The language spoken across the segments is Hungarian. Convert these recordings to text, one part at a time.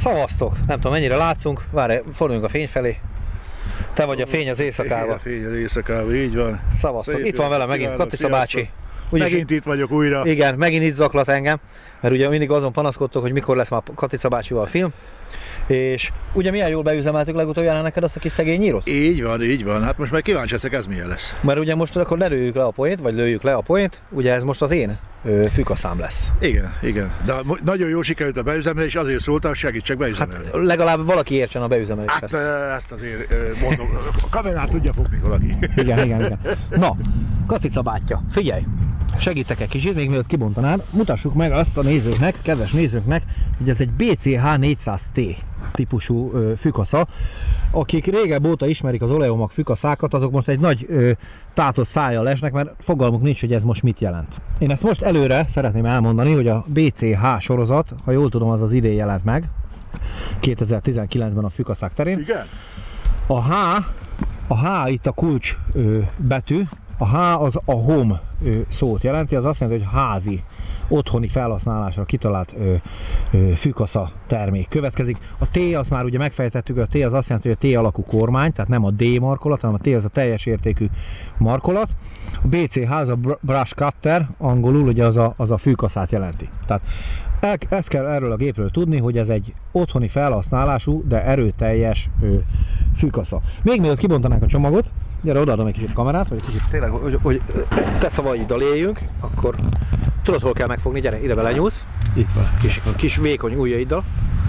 Szavaztok! Nem tudom, mennyire látszunk. Várj, forduljunk a fény felé. Te vagy a fény az éjszakában. A fény az éjszakában, így van. Szavaztok! Szép Itt van velem megint Katica bácsi. Megint itt vagyok újra. Igen, megint itt zaklat engem, mert ugye mindig azon panaszkodtok, hogy mikor lesz már Katica bácsival film. És ugye milyen jól beüzemeltük legutoljára neked azt a kis szegény nyírót? Így van. Hát most már kíváncsi leszek, ez milyen lesz. Mert ugye most akkor ne lőjük le a poént, vagy lőjük le a poént, ugye ez most az én fűkaszám lesz. Igen. De nagyon jól sikerült a beüzemelés, azért szóltál, segítsek beüzemelni. Hát legalább valaki értsen a beüzemeléshez. Hát ezt azért mondom, a kamerát tudja fogni valaki. Igen. Na, Katica bátyja, figyelj! Segítek egy kicsit, még mielőtt kibontanád, mutassuk meg azt a nézőknek, kedves nézőknek, hogy ez egy BCH 400T típusú fűkasza. Akik régebb óta ismerik az Oleomag fűkaszákat, azok most egy nagy tátott szájjal esnek, mert fogalmuk nincs, hogy ez most mit jelent. Én ezt most előre szeretném elmondani, hogy a BCH sorozat, ha jól tudom, az idén jelent meg, 2019-ben a fűkaszák terén. Igen? A H itt a kulcs betű, a H az a home szót jelenti, az azt jelenti, hogy házi, otthoni felhasználásra kitalált fűkasza termék következik. A T, azt már ugye megfejtettük, a T az azt jelenti, hogy a T alakú kormány, tehát nem a D markolat, hanem a T az a teljes értékű markolat. A BCH az a brush cutter, angolul ugye az a fűkaszát jelenti. Tehát ezt kell erről a gépről tudni, hogy ez egy otthoni felhasználású, de erőteljes fűkasza. Még mielőtt kibontanánk a csomagot, gyere, odaadom egy kicsit kamerát, vagy egy kicsit tényleg, hogy te szavaiddal éljünk, akkor tudod, hol kell megfogni, gyere, ide belenyúlsz. Itt van. Kis vékony ujjaiddal,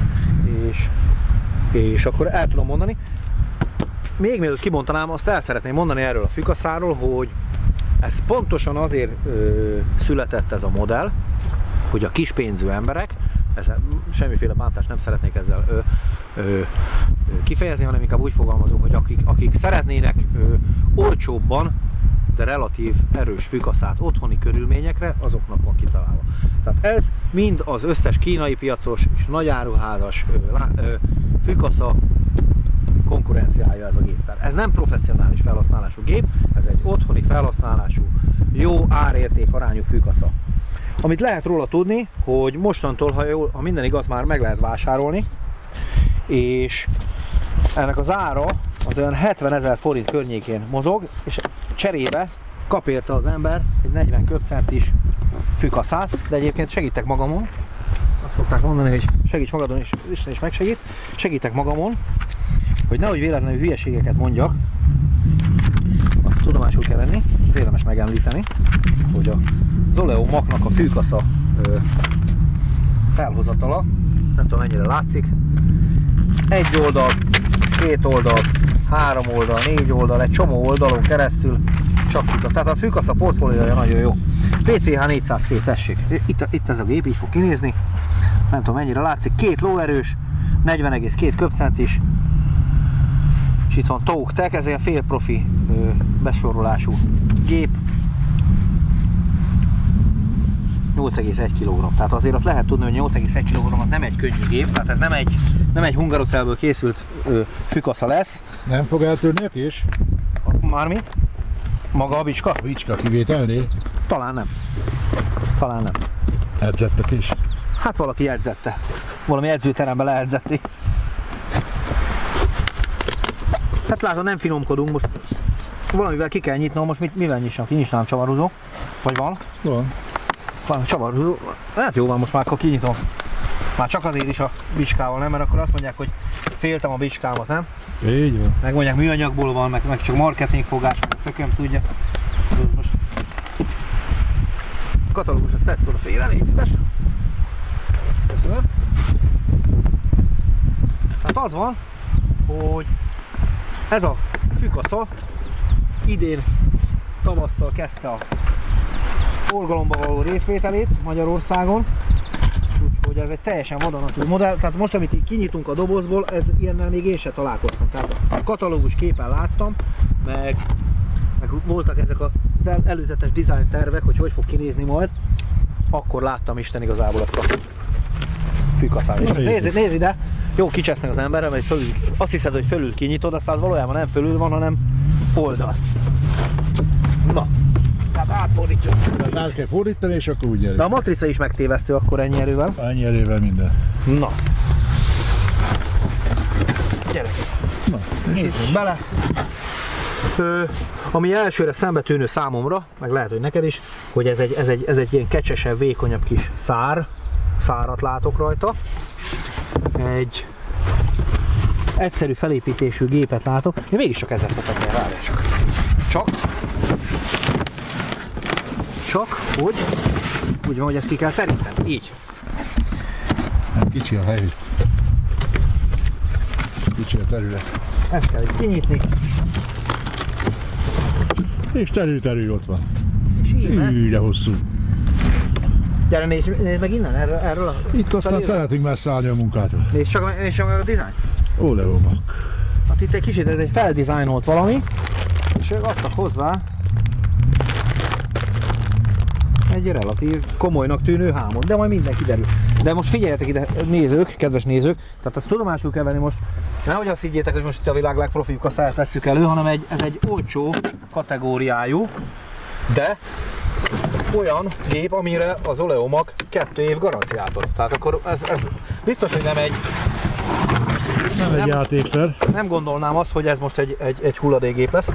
és akkor el tudom mondani. Még mielőtt kibontanám, azt el szeretném mondani erről a fűkaszáról, hogy ez pontosan azért született ez a modell, hogy a kispénzű emberek, semmiféle bántást nem szeretnék ezzel kifejezni, hanem inkább úgy fogalmazunk, hogy akik szeretnének olcsóbban, de relatív erős fűkaszát otthoni körülményekre, azoknak van kitalálva. Tehát ez mind az összes kínai piacos és nagyáruházas fűkasza konkurenciája ez a gép. Tehát ez nem professzionális felhasználású gép, ez egy otthoni felhasználású, jó árérték arányú fűkasza. Amit lehet róla tudni, hogy mostantól, ha minden igaz, már meg lehet vásárolni, és ennek az ára az olyan 70 000 forint környékén mozog, és cserébe kap érte az ember egy 40 köbcentis fűkaszát, de egyébként segítek magamon. Azt szokták mondani, hogy segíts magadon, és Isten is megsegít. Segítek magamon, hogy nehogy véletlenül hülyeségeket mondjak, azt tudomásul kell venni, ezt érdemes megemlíteni, hogy az Oleomagnak a fűkasza felhozatala, nem tudom mennyire látszik, egy oldal, két oldal, három oldal, négy oldal, egy csomó oldalon keresztül csak futat. Tehát a fűkasza portfóliója nagyon jó. PCH 400T, tessék, itt ez a gép, így fog kinézni, nem tudom mennyire látszik, két lóerős, 40,2 köbcentis, és itt van Touk Tech, ez egy fél profi besorolású gép, 8,1 kg. Tehát azért azt lehet tudni, hogy 8,1 kg az nem egy könnyű gép, tehát ez nem egy hungarocelből készült fűkasza lesz. Nem fog eltörni a kés? Mármint? Maga a bicska? A bicska kivételnél? Talán nem. Edzett a kés? Hát valaki edzette. Valami edzőteremben leedzetti. Hát látod, nem finomkodunk, most valamivel ki kell nyitnom, most mivel nyissam ki? Nyisnám csavarhúzó? Vagy van? Van csavarhúzó. Hát jó van, most már akkor kinyitom. Már csak azért is a bicskával, nem? Mert akkor azt mondják, hogy féltem a bicskámat, nem? Így van. Megmondják, műanyagból van, meg csak marketingfogás, tököm tudja. Most a katalógus azt tett oda félre, légy szíves. Köszönöm. Hát az van, hogy ez a fűkasza idén tavasszal kezdte a forgalomba való részvételét Magyarországon, úgyhogy ez egy teljesen vadonatúj modell, tehát most amit így kinyitunk a dobozból, ez ilyennel még én se találkoztam. Tehát a katalógus képen láttam, meg voltak ezek az előzetes design tervek, hogy fog kinézni majd, akkor láttam Isten igazából ezt a fűkaszát. Nézd ide, jó kicsesznek az emberre, mert fölül, azt hiszed, hogy fölül kinyitod, aztán az valójában nem fölül van, hanem oldal. Na, tehát átfordítjuk. Tehát át kell fordítani, és akkor úgy nyerünk. De a matrica is megtévesztő akkor ennyi erővel. Ennyi erővel minden. Na. gyerekek, nézzünk bele. Ami elsőre szembetűnő számomra, meg lehet, hogy neked is, hogy ez egy ilyen kecsesebb, vékonyabb kis szárat látok rajta. Egy egyszerű felépítésű gépet látok. Én mégis csak ezzel fogok el rá, csak úgy van, hogy ezt ki kell teríteni. Így. Nem kicsi a hely. Kicsi a terület. Ezt kell így kinyitni. És terül ott van. És így, de hosszú. Gyere, nézd meg innen, erről a... Itt aztán szeretünk messze állni a munkától. Nézd csak meg a dizájn. Oleómak. Hát itt egy kicsit ez egy feldizájnolt valami, és ők adtak hozzá egy relatív komolynak tűnő hámot, de majd minden kiderül. De most figyeljetek ide, nézők, kedves nézők, tehát ezt tudomásul kell venni most, nehogy azt higgyétek, hogy most itt a világ legprofibb kaszáját vesszük elő, hanem ez egy olcsó kategóriájú, de olyan gép, amire az Oleomak 2 év garanciát ad. Tehát akkor ez biztos, hogy nem egy játékszer. Nem gondolnám azt, hogy ez most egy hulladékgép lesz.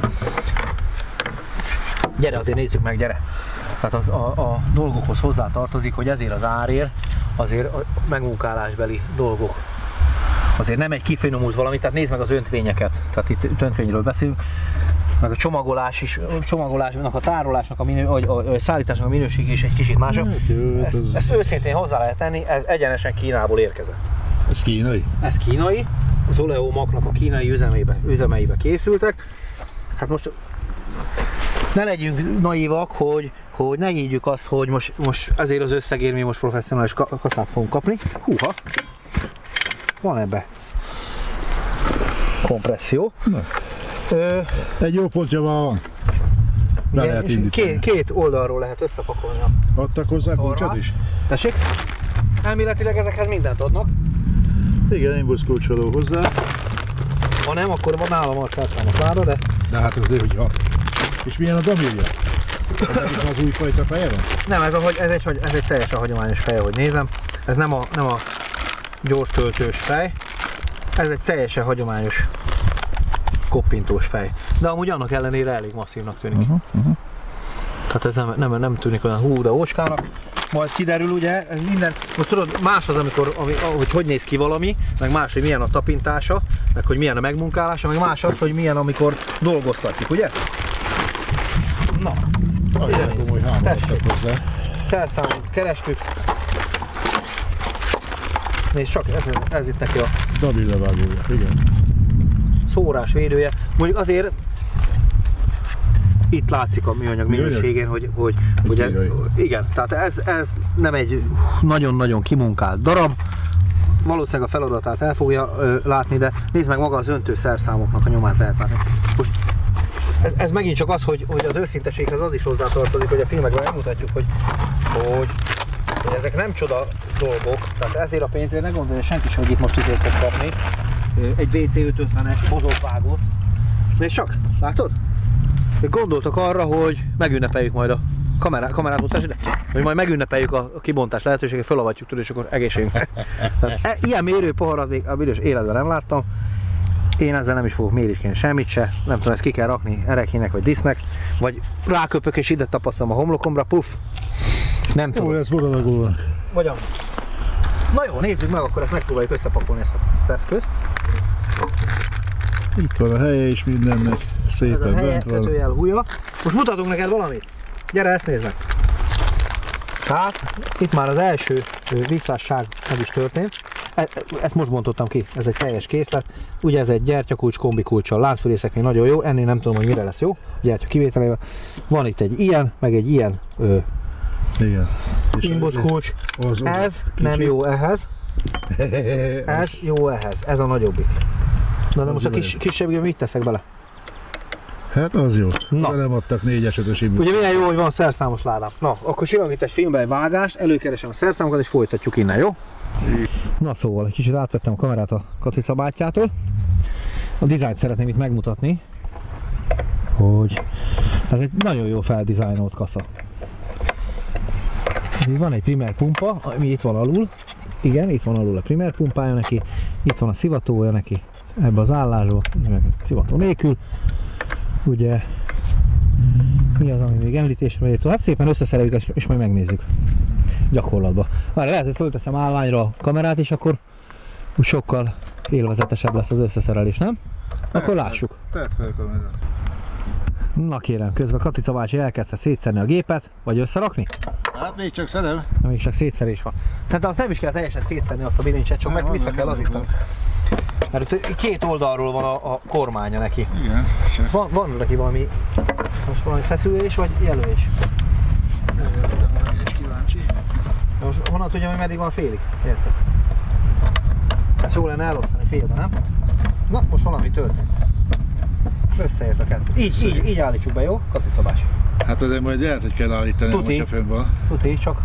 Gyere, azért nézzük meg, gyere! Tehát a dolgokhoz hozzá tartozik, hogy ezért az árért azért a megmunkálásbeli dolgok. Azért nem egy kifinomult valami, tehát nézd meg az öntvényeket. Tehát itt öntvényről beszélünk. Meg a csomagolás is, csomagolásnak, a tárolásnak, a szállításnak a minőség is egy kicsit másabb. Ezt őszintén hozzá lehet tenni, ez egyenesen Kínából érkezett. Ez kínai? Ez kínai, az Oleomaknak a kínai üzemeibe készültek. Hát most ne legyünk naívak, hogy ne higgyük azt, hogy most ezért az összegért mi most professzionális kaszát fogunk kapni. Húha! Van ebbe kompresszió. Egy jó pontja van. Igen, két oldalról lehet összepakolni. Adtak hozzá kulcsot is? Tessék? Elméletileg ezekhez mindent adnak. Igen, inbusz kulcsoló hozzá. Ha nem, akkor van nálam a szerszámos láda, de... De hát azért, hogy ha. És milyen a damírja? Ez az újfajta feje van? Nem, ez egy teljesen hagyományos fej, ahogy nézem. Ez nem a gyors töltős fej. Ez egy teljesen hagyományos koppintós fej. De amúgy annak ellenére elég masszívnak tűnik. Tehát ez nem tűnik olyan hú, de ócskának. Majd kiderül ugye, ez minden, most tudod, más az, hogy néz ki valami, meg más, hogy milyen a tapintása, meg hogy milyen a megmunkálása, meg más az, hogy milyen, amikor dolgoztatjuk, ugye? Na, olyan komoly hámot adtak hozzá. Szerszámot kerestük. Nézd csak, ez itt neki a dabillevágója, igen. Szórás védője. Mondjuk azért itt látszik a műanyag minőségén, hogy igen, tehát ez nem egy nagyon-nagyon kimunkált darab. Valószínűleg a feladatát el fogja látni, de nézd meg maga az öntő szerszámoknak a nyomát lehet látni. Most ez megint csak az, hogy az őszinteséghez az is hozzátartozik, hogy a filmekben megmutatjuk, hogy ezek nem csoda dolgok, tehát ezért a pénzért ne gondolja senki sem, hogy itt most izét fog kapni. Egy WC550-es bozótvágót. Nézd csak, látod? Gondoltak arra, hogy megünnepeljük majd a kamerát mutasd ide, hogy majd megünnepeljük a kibontás lehetőséget, felavatjuk tudod, és akkor egészségünkre. Ilyen mérőpoharat még a büdös életben nem láttam. Én ezzel nem is fogok mérésként semmit se. Nem tudom, ezt ki kell rakni erekének vagy disznek, vagy ráköpök és ide tapasztalom a homlokomra, puff. Nem tudom. Jó, ez boradagolnak. Vagy na jó, nézzük meg, akkor ezt megpróbáljuk összepakolni ezt az eszközt. Itt van a helye is mindennek, szépen bent van. Kötőjel húja. Most mutatunk neked valamit. Gyere, ezt nézd meg. Hát, itt már az első visszásság meg is történt. Ezt most bontottam ki, ez egy teljes készlet. Ugye ez egy gyertyakulcs, kombikulccsal, láncfűrészeknél nagyon jó, ennél nem tudom, hogy mire lesz jó, gyertya kivételével. Van itt egy ilyen, meg egy ilyen imbuszkulcs. Ez nem jó ehhez. Ez jó ehhez, ez a nagyobbik. Na de most a kisebbig mit teszek bele? Hát az jó. Na. De nem adtak 4-es-5-ös imbusz. Ugye milyen jó, hogy van szerszámos ládám. Na, akkor csinálunk itt egy filmbe egy vágást, előkeresem a szerszámokat és folytatjuk innen, jó? Na szóval, egy kicsit átvettem a kamerát a Katica bátyjától. A dizájnt szeretném itt megmutatni, hogy ez egy nagyon jó feldizájnolt kasza. Van egy primer pumpa, ami itt van alul. Igen, itt van alul a primer pumpája neki. Itt van a szivatója neki. ebbe az állásba, meg szivató nélkül. Ugye mi az, ami még említésre megy? Hát szépen összeszereljük és majd megnézzük gyakorlatban. Már lehet, hogy fölteszem állványra a kamerát, és akkor úgy sokkal élvezetesebb lesz az összeszerelés, nem? Akkor lássuk. Tedd fel a kamerát. Na kérem, közben Katica bácsi elkezdte szétszedni a gépet, vagy összerakni? Hát még csak szedem. Még csak szétszerés van. Szerintem azt nem is kell teljesen szétszedni azt a bilincset, csak meg vissza kell az itt. Mert két oldalról van a kormánya neki. Igen. Van neki valami, most valami feszülés vagy jelölés? Nem vagyok is kíváncsi. Most honnan tudja, hogy meddig van félig? Érted? Ez jó lenne elosztani félbe, nem? Na, most valami történt. Összeért a kettő. Így állítsuk be, jó? Katica bácsi. Hát azért majd lehet, hogy kell állítani, hogyha fönn van. Tuti, csak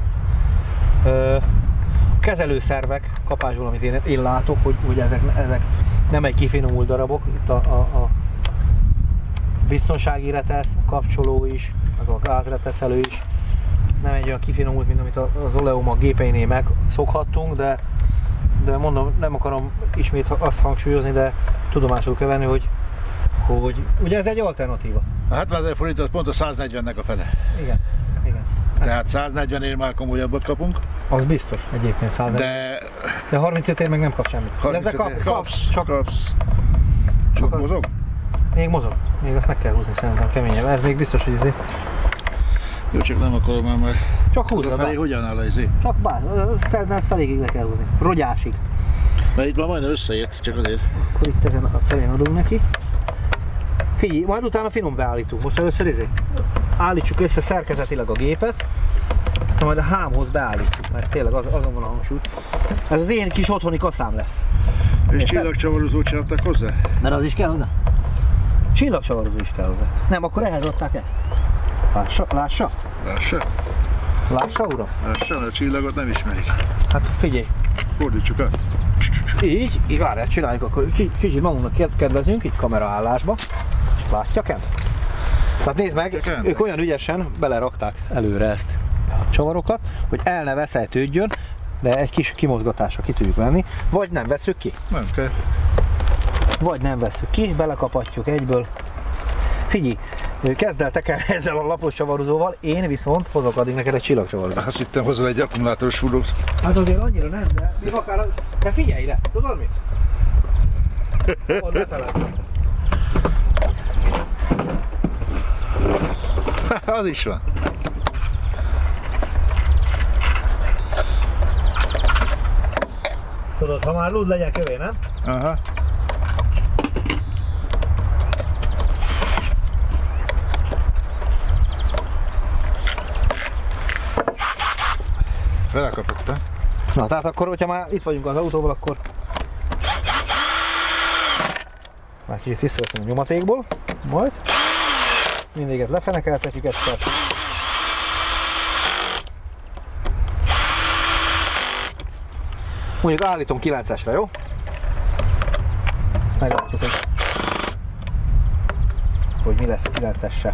kezelőszervek kapásból, amit én látok, hogy ezek nem egy kifinomult darabok. Itt a biztonsági retesz, a kapcsoló is, meg a gázreteszelő is. Nem egy olyan kifinomult, mint amit az Oleoma gépeinél megszokhattunk, de mondom, nem akarom ismét azt hangsúlyozni, de tudomásul kell venni, hogy ugye ez egy alternatíva. A 70 000 forint az pont a 140-nek a fele. Igen. Tehát 140-ér már komolyabbat kapunk. Az biztos egyébként 140. De 35-ér meg nem kap semmit. 35 kapsz. Csak mozog? Még mozog. Még azt meg kell húzni szerintem keményebb. Ez még biztos, hogy izé. Jó, csak nem akarom már. Csak húzza be. Hogyan áll a izé? Csak bár, szerintem ezt feléig le kell húzni. Rogyásig. Mert itt már majdnem összeért, csak azért. Akkor itt ezen a felén adunk neki. Figyelj, majd utána finom beállítunk. Most először izé. Állítsuk össze szerkezetileg a gépet. Aztán majd a hámhoz beállítjuk, mert tényleg azon van a hangsúly. Ez az én kis otthoni kaszám lesz. És csillagcsavarozót csináltak hozzá? Mert az is kell hozzá? Csillagcsavarozó is kell hozzá. Nem, akkor ehhez adták ezt. Lássa? Lássa, uram? Lássa, a csillagot nem ismerik. Hát figyelj. Fordítsuk át. Így várjál, csináljuk akkor. Kicsit magunknak kedvezünk, így kameraállásba. Látja-e? Tehát nézd meg, ők olyan ügyesen belerakták előre ezt a csavarokat, hogy el ne veszeltődjön, de egy kis kimozgatásra ki tudjuk venni, vagy nem vesszük ki. Nem kell. Vagy nem vesszük ki, belekapatjuk egyből. Figyelj, kezd el tekerni ezzel a lapos csavarozóval, én viszont hozok addig neked egy csillagcsavarozót. Azt hittem hozol egy akkumulátoros fúrót. Hát azért annyira nem, de még akár... De figyelj ide, tudod mit? Szabad befelelni. Az is van. Tudod, ha már lúd legyen kövé, nem? Aha. Belekapottam. Na, tehát akkor, hogyha már itt vagyunk az autóval, akkor már kicsit visszaveszem a nyomatékból, majd mindiget lefenekeltetjük egyszer. Mondjuk állítom 9-esre, jó? Meglátjuk, hogy mi lesz a 9-essel.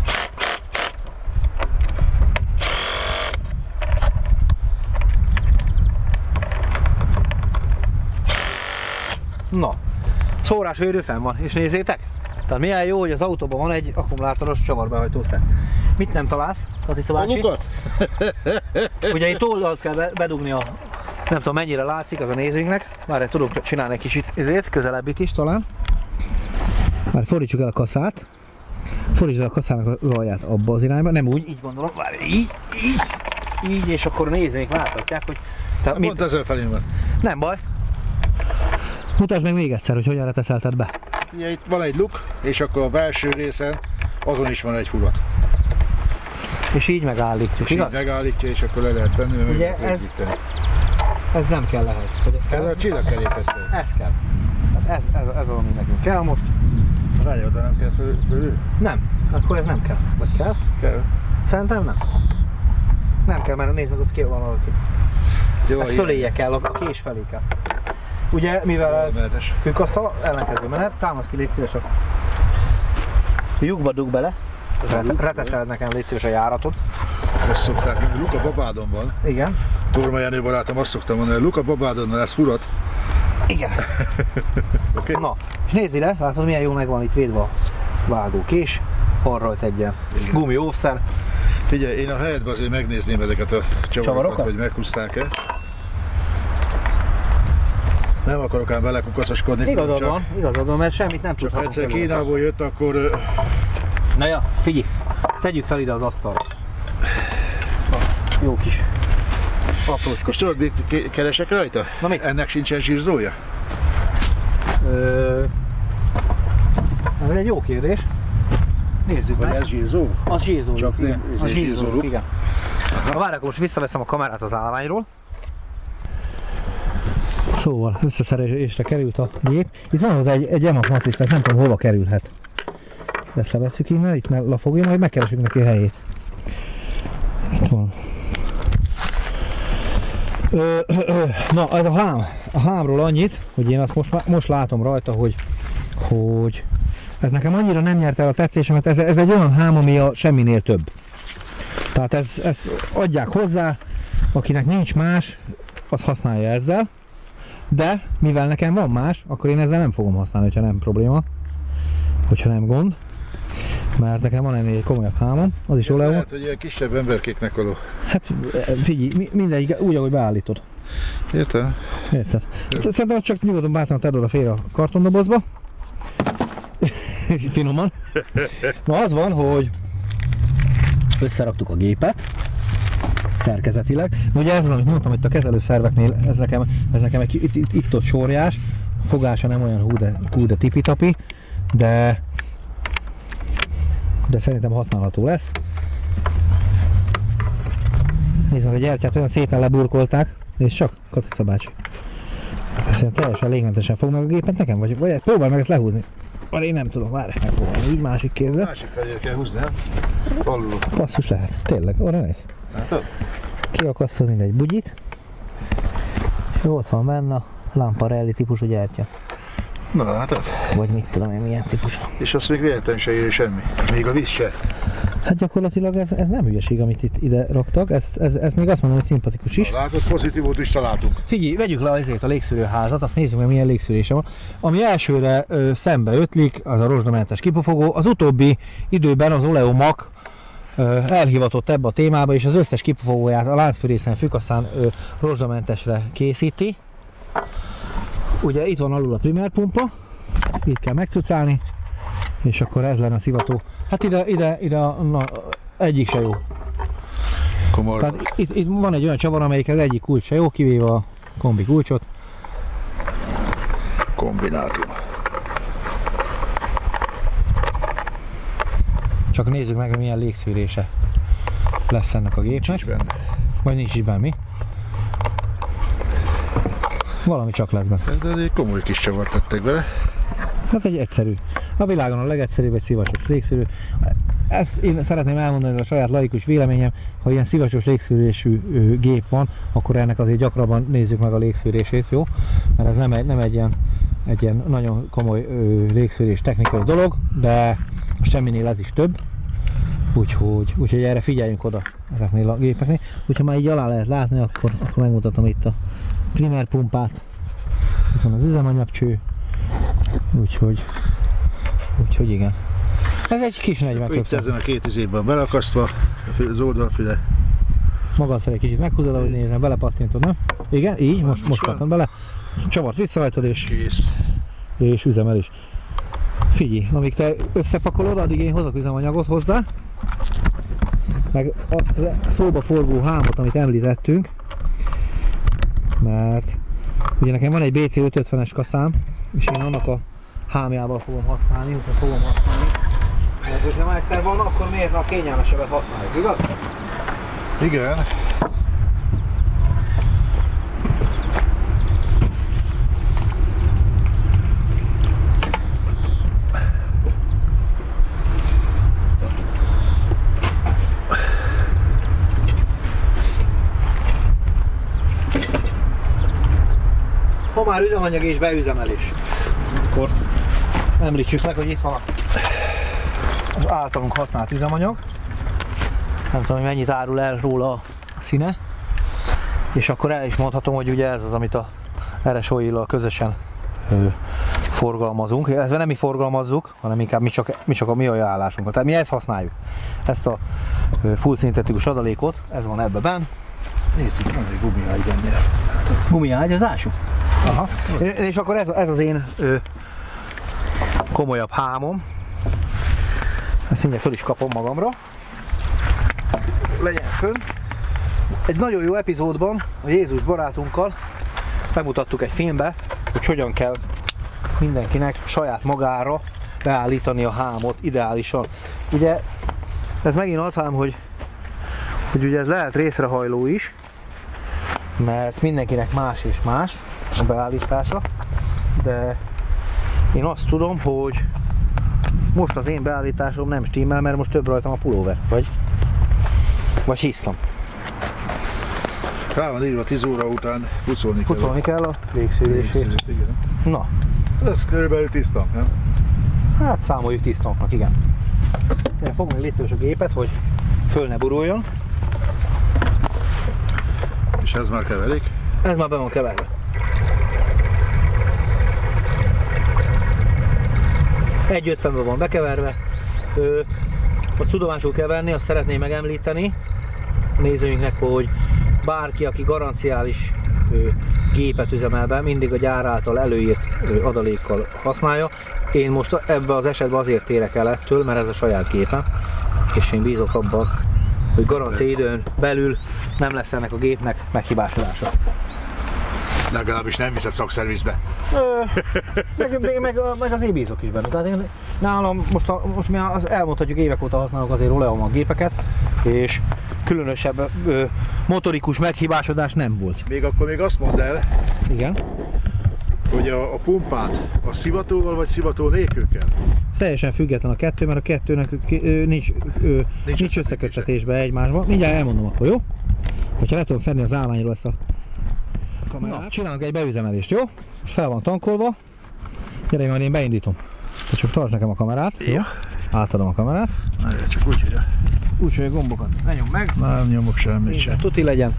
Na, szórásvédő fenn van, és nézzétek! Tehát milyen jó, hogy az autóban van egy akkumulátoros csavarbehajtószer. Mit nem találsz, Katica bácsi? A lukat? Ugye itt oldalt kell bedugni a... Nem tudom mennyire látszik az a nézőinknek. Már tudok csinálni egy kicsit ezért, közelebbit is talán. Már fordítsuk el a kaszát. Fordítsuk el a kaszának az alját abba az irányba. Nem úgy, így gondolom. Már így, és akkor a nézőink láthatják, hogy... Pont ezzel felé van. Nem baj. Mutasd meg még egyszer, hogy hogyan reteszelted be. Ugye itt van egy luk, és akkor a belső részen azon is van egy furat. És így megállítjuk, és igaz? Így megállítja, és akkor le lehet venni, mert ugye ez nem kell ehhez. Hogy ez kell? Ez a csillagkerékhez kell. Ez kell. Tehát ez az, ami nekünk kell most. Rájön, de nem kell fölül? Nem. Akkor ez nem kell. Vagy kell? Kell. Szerintem nem. Nem kell, mert nézd meg, ott ki van valaki. Jó, ez föléje kell, a kés felé kell. Ugye, mivel ez fűkasza, ellenkező menet, támasz ki, légy szíves a lyukba dug bele. Reteszeld nekem, légy szíves a járatot. Azt szokták, mint Luca Babádon van. Igen. Torma Jenő barátom azt szoktam mondani, hogy Luca Babádonnal lesz furat, Igen. Okay. Na, és nézd ide, látod milyen jó meg van itt védve a vágókés. Van rajta egy ilyen gumi óvszer. Figyelj, én a helyedben azért megnézném ezeket a csavarokat, hogy meghúzták-e. Nem akarok ám belekukaszoskodni. Igazad van, mert semmit nem tudhatunk. Ha egyszer Kínából jött, akkor... Na ja, figyelj, tegyük fel ide az asztalra. Jó kis aprócska. És tudod, mit keresek rajta? Na mit? Ennek sincsen zsírzója? Ez egy jó kérdés. Nézzük meg. Ez zsírzó? Az zsírzó. Csak igen. nem, Az zsírzó. igen. Na várj, akkor most visszaveszem a kamerát az állványról. Szóval összeszerelésre került a gép. Itt van hozzá egy EMAG matrica, nem tudom hova kerülhet. Ezt levesszük innen, itt lefogja, majd megkeresünk neki a helyét. Itt van. Na, ez a hám. A hámról annyit, hogy én azt most látom rajta, hogy ez nekem annyira nem nyerte el a tetszésemet, ez egy olyan hám, ami a semminél több. Tehát ezt adják hozzá, akinek nincs más, az használja ezzel. De mivel nekem van más, akkor én ezzel nem fogom használni, hogyha nem probléma, hogyha nem gond. Mert nekem van ennél egy komolyabb hámom, az is oleó. Lehet, hogy ilyen kisebb emberkéknek való. Hát figyelj, mindegy, úgy, ahogy beállítod. Érted? Érted? Szerintem csak nyugodtan bátran tedd oda a kartondobozba. Finoman. Na az van, hogy összeraktuk a gépet szerkezetileg. Ugye ez az, amit mondtam, hogy a kezelőszerveknél ez nekem egy itt-ott sorjás, fogása nem olyan hú de tipi-tapi, de szerintem használható lesz. Nézd meg, a gyertyát olyan szépen leburkolták, és csak Katica bácsi. Szerintem teljesen légmentesen fog meg a gépet nekem, vagy próbálj meg ezt lehúzni. Már én nem tudom, várj, megpróbálni így másik kézzel. Másik felé kell húzni, nem? Alul. Basszus lehet, tényleg, arra néz. Látod? Kiakasztod mindegy bugyit. És ott van benne a Lamparelli típusú gyertya. Na látod? Vagy mit tudom én, milyen típusú. És azt még véletlenül se éri semmi. Még a víz se. Hát gyakorlatilag ez nem hülyeség, amit itt ide raktak, ez még azt mondom, hogy szimpatikus is. Na, látod, pozitívot is találtunk. Figyelj, vegyük le azért a légszűrőházat, azt nézzük meg milyen légszűrése van. Ami elsőre szembe ötlik, az a rozsdamentes kipufogó. Az utóbbi időben az Oleomac elhivatott ebbe a témába, és az összes kipufogóját a láncfűrészen, fűkaszán rozsdamentesre készíti. Ugye itt van alul a primer pumpa, itt kell megcucálni, és akkor ez lenne a szivató. Hát ide na, egyik se jó. Komor. Tehát itt van egy olyan csavar, amelyik az egyik kulcs se jó, kivéve a kombi kulcsot. Kombinátum. Csak nézzük meg, hogy milyen légszűrése lesz ennek a gépnek. Vagy nincs is benne. Valami csak lesz benne. Ez egy komoly kis csavart tettek bele. Hát egy egyszerű. A világon a legegyszerűbb egy szivacsos légszűrő. Ezt én szeretném elmondani, ez a saját laikus véleményem, ha ilyen szivacsos légszűrésű gép van, akkor ennek azért gyakrabban nézzük meg a légszűrését, jó? Mert ez nem egy ilyen nagyon komoly légszűrés technikai dolog, de semminél ez is több. Úgyhogy erre figyeljünk oda ezeknél a gépeknél. Úgyha már így alá lehet látni, akkor megmutatom itt a primer pumpát. Itt van az üzemanyagcső. Úgyhogy igen. Ez egy kis 40 Itt ezen a két izében belakasztva, az oldalfüle. Magad felé kicsit meghúzod, ahogy nézem, belepattintod, nem? Igen, így, most pattan bele. Csavart visszahajtod és üzemel is. Figyelj, amíg te összepakolod, addig én hozok üzemanyagot hozzá. Meg azt a szóba forgó hámot, amit említettünk. Mert ugye nekem van egy BC550-es kaszám, és én annak a hámjával fogom használni, Mert hogyha már egyszer van, akkor miért a kényelmesebbet használjuk, igaz? Igen. Ha már üzemanyag és beüzemelés, akkor említsük meg, hogy itt van az általunk használt üzemanyag. Nem tudom, hogy mennyit árul el róla a színe. És akkor el is mondhatom, hogy ugye ez az, amit a RS Oil-lal közösen forgalmazunk, illetve nem mi forgalmazzuk, hanem inkább mi csak a mi ajánlásunkat. Tehát mi ezt használjuk, ezt a full szintetikus adalékot, ez van ebben benn. Nézzük, van egy gumiágy benne. Gumiágy, az ásuk? Aha. És akkor ez az én komolyabb hámom. Ezt mindjárt föl is kapom magamra. Legyen fönn. Egy nagyon jó epizódban a Jézus barátunkkal bemutattuk egy filmbe, hogy hogyan kell mindenkinek saját magára beállítani a hámot ideálisan. Ugye ez megint az ám, hogy ugye ez lehet részrehajló is, mert mindenkinek más és más a beállítása, de én azt tudom, hogy most az én beállításom nem stimmel, mert most több rajtam a pulóver, vagy hiszem. Rá van írva 10 óra után pucolni kell. Pucolni kell a légszűrését. Na. Ez körülbelül tiszta, nem? Hát számoljuk tisztánknak, igen. Fogom légy szíves a gépet, hogy föl ne buruljon. És ez már keverik? Ez már be van keverve. Egy 50-ben van bekeverve. Azt tudomásul keverni, azt szeretném megemlíteni a nézőinknek, hogy bárki, aki garanciális gépet üzemel be, mindig a gyár által előírt adalékkal használja. Én most ebben az esetben azért térek el ettől, mert ez a saját gépem, és én bízok abban, hogy garancia időn belül nem lesz ennek a gépnek meghibásodása. Legalábbis nem viszed szakszervizbe. Meg azért bízok is benne. Tehát én nálam most mi elmondhatjuk, évek óta használok azért Oleum a gépeket, és különösebb motorikus meghibásodás nem volt. Még akkor még azt mondd el, igen, hogy a pumpát a szivatóval vagy szivató nélkül kell? Teljesen független a kettő, mert a kettőnek nincs összeköttetésbe egymásban. Mindjárt elmondom akkor, jó? Hogyha le tudom szedni az állványról ezt a kamerát. Na, csinálunk egy beüzemelést, jó? És fel van tankolva. Gyere, majd én beindítom. Te csak tartsd nekem a kamerát, jó? Átadom a kamerát. Na, csak úgy, hogy a gombokat ne nyom meg. Nem nyomok semmit sem. Tuti legyen.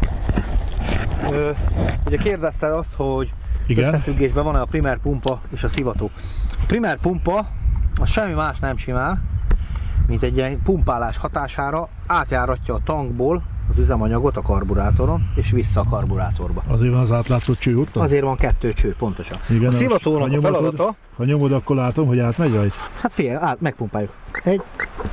Ugye kérdezted azt, hogy összefüggésben van-e a primer pumpa és a szivató. A primer pumpa az semmi más nem csinál, mint egy ilyen pumpálás hatására átjáratja a tankból az üzemanyagot a karburátoron és vissza a karburátorba. Azért van az átlátszó cső ott? Azért van 2 cső, pontosan. Igen, a szivatónak a feladata... Ha nyomod, akkor látom, hogy átmegy rajt? Hát figyelj, megpumpáljuk. Egy.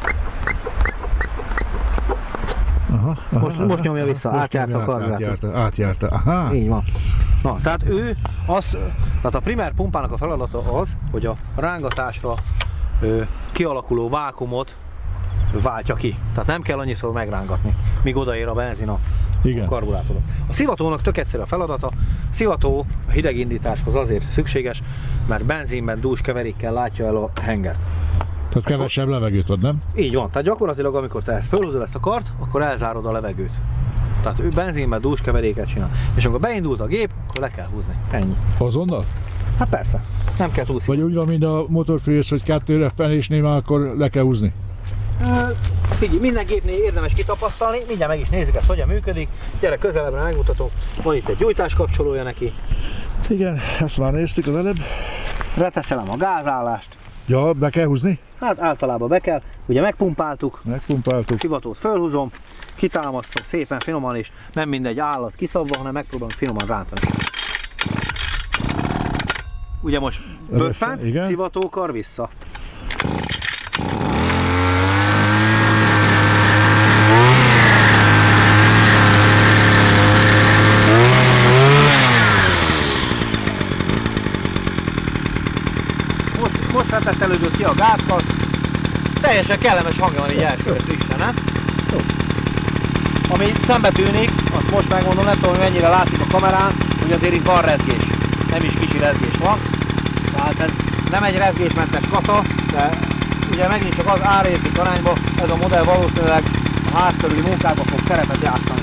Aha, most nyomja vissza, átjárta a karburátor. Átjárta, aha. Így van. Na, tehát tehát a primer pumpának a feladata az, hogy a rángatásra kialakuló vákuumot váltja ki. Tehát nem kell annyiszor megrángatni, míg odaér a benzin a karburátorra. A szivatónak tök egyszerű a feladata. A szivató a hidegindításhoz azért szükséges, mert benzinben dús keverékkel látja el a hengert. Tehát kevesebb levegőt ad, nem? Így van. Tehát gyakorlatilag amikor te ezt fölhúzod ezt a kart, akkor elzárod a levegőt. Tehát ő benzinben dús keveréket csinál. És amikor beindult a gép, akkor le kell húzni. Ennyi. Azonnal? Hát persze. Nem kell túlszívni. Vagy úgy van, mint a motorfűrész, hogy 2 felésnél már akkor le kell húzni? Figyelj, minden gépnél érdemes kitapasztalni, mindjárt meg is nézzük ezt, hogyan működik. Gyere, közelebbre megmutatom. Van itt egy gyújtás kapcsolója neki. Igen, ezt már néztük az előbb. Reteszem a gázállást. Ja, be kell húzni? Hát általában be kell. Ugye megpumpáltuk. Szivatót fölhúzom, kitámasztom szépen finoman, és nem mindegy állat kiszabva, hanem megpróbálom finoman rántani. Ugye most böffent, szivatókar vissza. Most reteszelődött ki a gázkat. Teljesen kellemes hangja van így elsőre frissen, nem? Ami szembe tűnik, azt most megmondom, nem tudom, hogy mennyire látszik a kamerán, hogy azért itt van rezgés. Nem is kicsi rezgés van. Tehát ez nem egy rezgésmentes kasza, de ugye megint csak az árérték arányban ez a modell valószínűleg a ház körüli munkában fog szerepet játszani.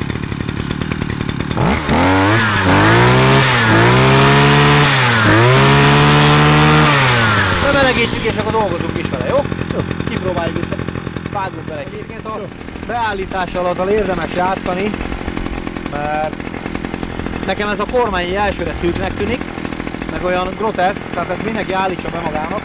Bemelegítjük és akkor dolgozunk is vele, jó? Kipróbáljuk itt, vágunk vele. Egyébként a beállítással azzal érdemes játszani, mert Nekem ez a kormány elsőre szűknek tűnik, meg olyan groteszk, tehát ezt mindenki állítsa be magának.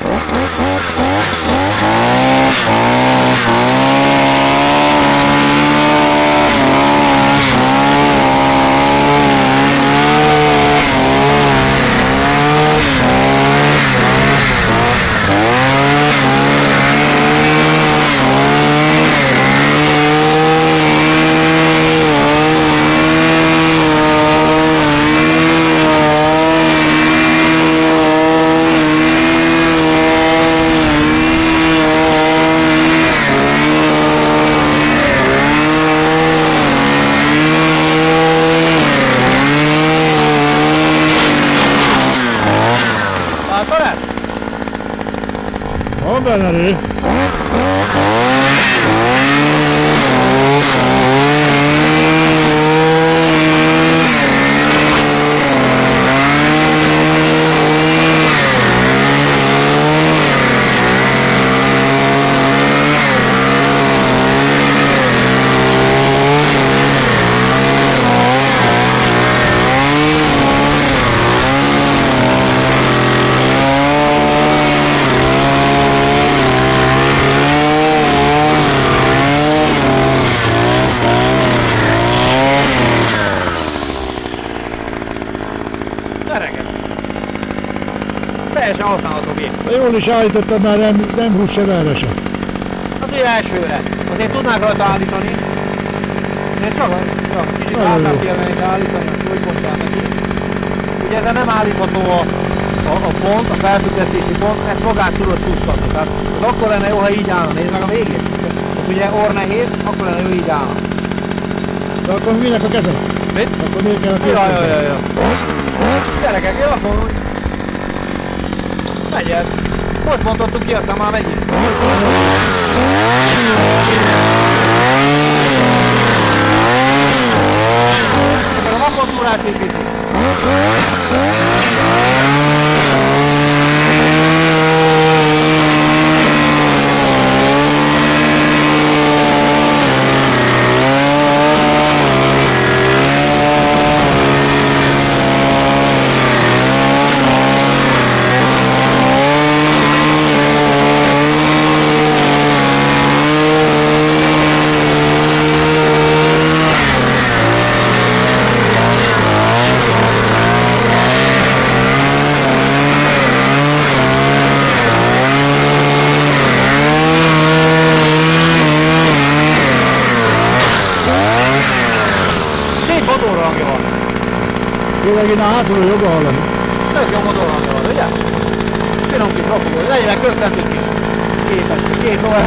Van benne ré. Teljesen használható gép. Jól is állítottam, már nem húz se erre sem. Hát ugye elsőre. Azért tudnák rajta állítani. Én csak kicsit hátrább kellene állítani, azt úgy mondtál neki. Ugye ezen nem állítható a pont, a felfüggesztési pont, ezt magát tudod csúsztatni. Tehát az akkor lenne jó, ha így állna. Nézd meg a végét. Most ugye orr nehéz, akkor lenne jó, így állna. De akkor minek a kezem? Mit? Akkor miért kell a kezem? Ja. Gyerekek, én azt mondom, hogy megy ez. Most mondottuk ki, aztán már megy is. A makontúrát egy picit. Tényleg én a hátulról jobban hallani. Tök jó motorhangja van, ugye? Finom kis rakogó, legyenek köpcentőt kis képes, két óra.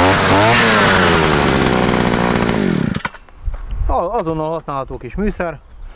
Azonnal használható kis műszer.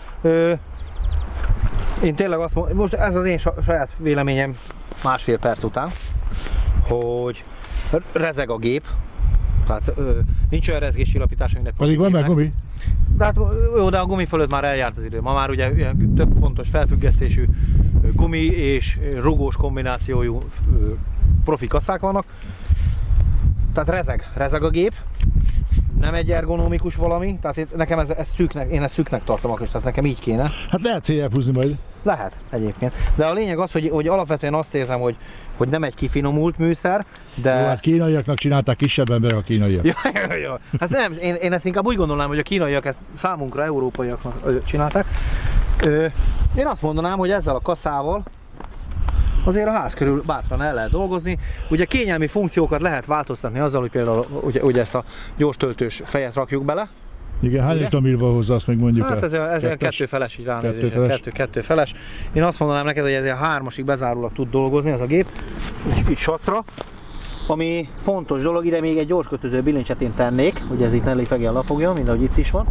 Én tényleg azt mondom, most ez az én saját véleményem másfél perc után, hogy rezeg a gép. Tehát nincs olyan rezgéscsillapítás, aminek pedig van meg gumi. De hát jó, de a gumi fölött már eljárt az idő. Ma már ugye több pontos felfüggesztésű gumi és rugós kombinációjú profi kasszák vannak. Tehát rezeg a gép. Nem egy ergonomikus valami, tehát nekem ez szűknek, én ezt szűknek tartom akkor, tehát nekem így kéne. Hát lehet céljebb húzni majd. Lehet egyébként. De a lényeg az, hogy alapvetően azt érzem, hogy nem egy kifinomult műszer, de... Jó, hát kínaiaknak csinálták kisebb emberek a kínaiak. Ja. Hát nem, én ezt inkább úgy gondolnám, hogy a kínaiak ezt számunkra, európaiaknak csinálták. Én azt mondanám, hogy ezzel a kasszával azért a ház körül bátran el lehet dolgozni. Ugye kényelmi funkciókat lehet változtatni azzal, hogy például ugye ezt a gyors töltős fejet rakjuk bele. Igen, hányos stamilba hozza, azt meg mondjuk el? Hát ez a kettőfeles így ránézés, kettőfeles. Én azt mondanám neked, hogy ez a 3-asig bezárólag tud dolgozni ez a gép, így satra. Ami fontos dolog, ide még egy gyors kötöző bilincset én tennék, hogy ez itt ne léfegjen lefogjon, mint ahogy itt is van.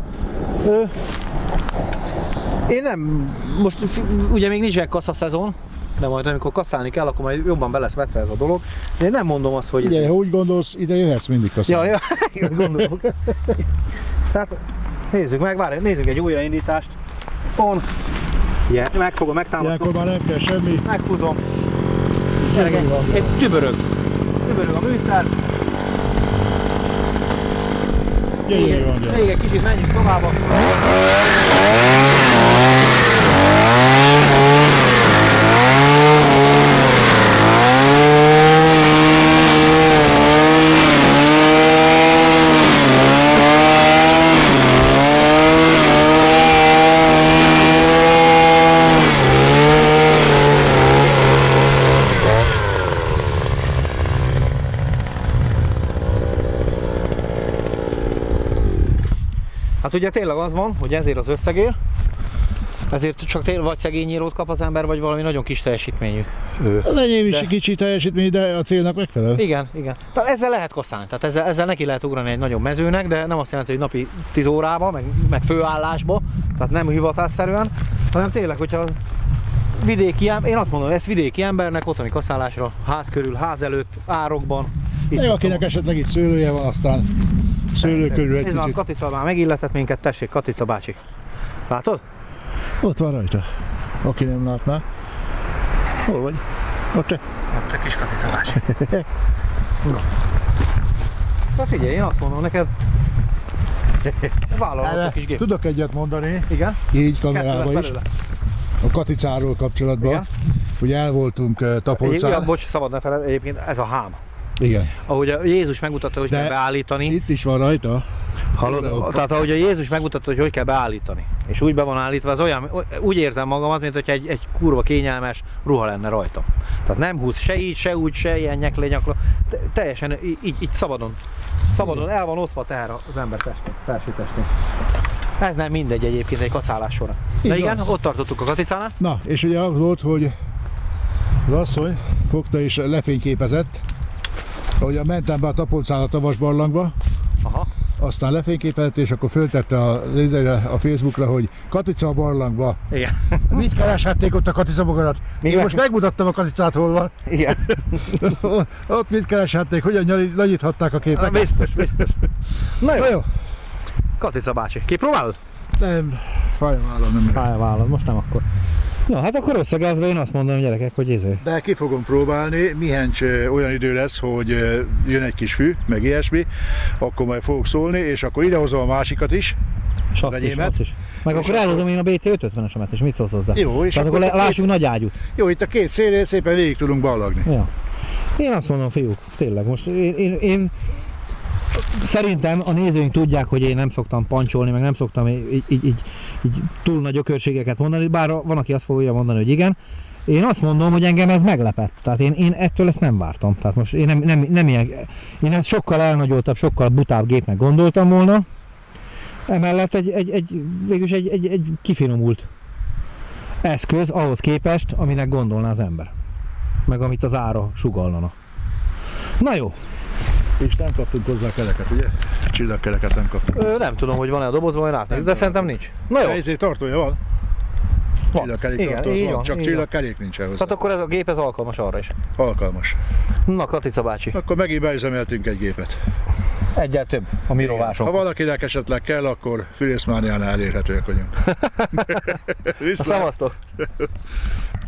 Én nem, most ugye még nincs egy kasszaszezon, de majd amikor kasszálni kell, akkor majd jobban be lesz vetve ez a dolog. De én nem mondom azt, hogy... Ugye, ha úgy gondolsz, ide jöhetsz mindig kasszálni. Ja, gondolok. Tehát nézzük meg, várj, nézzük egy újraindítást. On. Igen, megfogom, megtámadom. Ilyenkor már nem kell semmi. Meghúzom. Egy tübörög. Tübörög a műszer. Még egy kicsit menjünk tovább. Tehát ugye tényleg az van, hogy ezért az összegér, ezért csak tényleg vagy szegény írót kap az ember, vagy valami nagyon kis teljesítményű. Az enyém is kicsi teljesítmény, de a célnak megfelel. Igen, igen. Tehát ezzel lehet kaszálni, tehát ezzel neki lehet ugrani egy nagyobb mezőnek, de nem azt jelenti, hogy napi 10 órába, meg főállásba, tehát nem hivatásszerűen, hanem tényleg, hogyha vidéki ember, én azt mondom, hogy ezt vidéki embernek otthoni kaszálásra, ház körül, ház előtt, árokban. Meg akinek esetleg itt szőlője van, aztán szőlő körül egy kicsit. kicsit. Katica már megilletett minket, tessék, Katica bácsi. Látod? Ott van rajta. Aki nem látná. Hol vagy? Ott te. Ott a kis Katica bácsi. Na figyelj, én azt mondom neked, vállalod a kis gép. Tudok egyet mondani. Igen? Így kamerába is. A Katicáról kapcsolatban. Igen? Ugye el voltunk Tapolcán. Igen, bocs, szabad ne feled, egyébként ez a hám. Igen. Ahogy a Jézus megmutatta, hogy kell beállítani. Itt is van rajta. Hallod? Tehát ahogy a Jézus megmutatta, hogy kell beállítani. És úgy be van állítva, az olyan, úgy érzem magamat, mint hogyha egy kurva kényelmes ruha lenne rajta. Tehát nem húz se így, se úgy, se ilyen nyeklé-nyakló. Teljesen így szabadon. Szabadon el van osztva a teher az ember testén, felső testén. Ez nem mindegy egyébként egy kaszálás során. De igen, ott tartottuk a Katicánál. Na, és ugye az volt, hogy az asszony fogta és lefényképezett, ahogyan mentem be a Tapolcán a Tavas barlangba. Aha. Aztán lefényképezett, és akkor föltette a Facebookra, hogy Katica a barlangba. Igen. Mit kereshették ott a Katica bogarat? Én most megmutattam a Katicát, hol van. Igen. Ott mit kereshették, hogyan nagyíthatták a képeket. Biztos, biztos. Na jó. Na jó. Katica bácsi, kipróbálod? Nem, fáj a vállam, nem. Fáj a vállam, most nem akkor. Na hát akkor összegezve én azt mondom, gyerekek, hogy izé. De ki fogom próbálni, mihencs olyan idő lesz, hogy jön egy kis fű, meg ilyesmi, akkor majd fogok szólni, és akkor idehozom a másikat is. És azt is. Meg akkor elhozom én a BC 550-esemet, és mit szólsz hozzá? Jó, és tehát akkor lássuk nagy ágyút. Jó, itt a két szélén szépen végig tudunk ballagni. Ja. Én azt mondom, fiúk, tényleg most én szerintem a nézőink tudják, hogy én nem szoktam pancsolni, meg nem szoktam így túl nagy ökörségeket mondani, bár van, aki azt fogja mondani, hogy igen. Én azt mondom, hogy engem ez meglepett, tehát én ettől ezt nem vártam. Tehát most én nem ilyen, én ezt sokkal elnagyoltabb, sokkal butább gépnek gondoltam volna. Emellett végülis egy kifinomult eszköz ahhoz képest, aminek gondolná az ember. Meg amit az ára sugallana. Na jó. És nem kaptunk hozzá keleket, ugye? Csillagkeleket nem kaptunk. Nem tudom, hogy van-e a dobozban, vagy átnézni, de szerintem nincs. Na jó. Ezért tartója van. Csillagkerék tartó van, csak csillagkerék nincsen hozzá. Tehát akkor ez a gép ez alkalmas arra is. Alkalmas. Na Katica bácsi. Akkor megint beüzemeltünk egy gépet. Egyel több a mi rovásunk. Ha valakinek esetleg kell, akkor Fűrészmániánál elérhetőek vagyunk. Szevasztok!